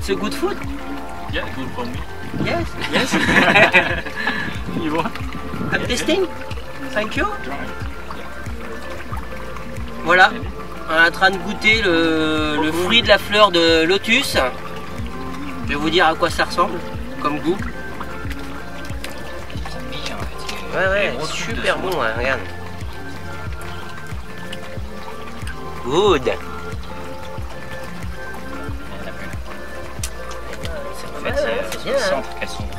it's a good food? Yeah, good for me. Yes, yes. You want? I'm tasting? Thank you. Try it. Voilà, on est en train de goûter le fruit de la fleur de lotus. Je vais vous dire à quoi ça ressemble comme goût. Ouais, ouais, super bon, hein, regarde. Good. En fait, c'est bien, hein. Elles sont